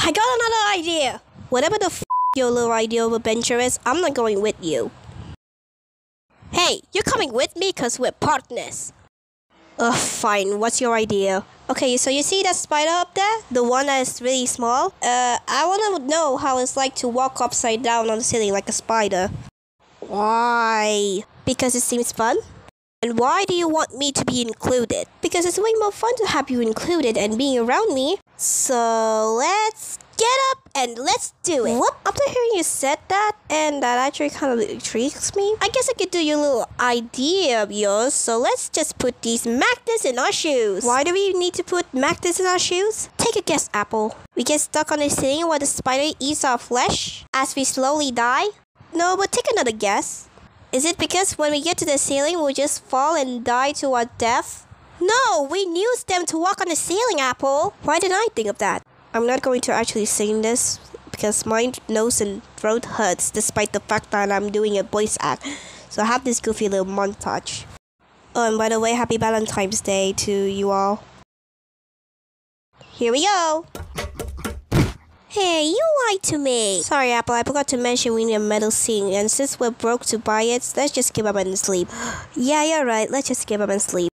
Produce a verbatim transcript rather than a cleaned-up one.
I got another idea. Whatever the f your little idea of adventure is, I'm not going with you. Hey, you're coming with me because we're partners. Ugh, fine. What's your idea? Okay, so you see that spider up there? The one that is really small? Uh, I want to know how it's like to walk upside down on the ceiling like a spider. Why? Because it seems fun? And why do you want me to be included? Because it's way more fun to have you included and being around me. So let's get up and let's do it. What? After hearing you said that, and that actually kind of intrigues me, I guess I could do your little idea of yours. So let's just put these magnets in our shoes. Why do we need to put magnets in our shoes? Take a guess, Apple. We get stuck on the ceiling while the spider eats our flesh as we slowly die? No, but take another guess. Is it because when we get to the ceiling, we'll just fall and die to our death? No, we use them to walk on the ceiling, Apple. Why didn't I think of that? I'm not going to actually sing this because my nose and throat hurts despite the fact that I'm doing a voice act. So I have this goofy little montage. Oh, and by the way, happy Valentine's Day to you all. Here we go. Hey, you lied to me. Sorry, Apple, I forgot to mention we need a metal ceiling, and since we're broke to buy it, let's just give up and sleep. Yeah, you're right, let's just give up and sleep.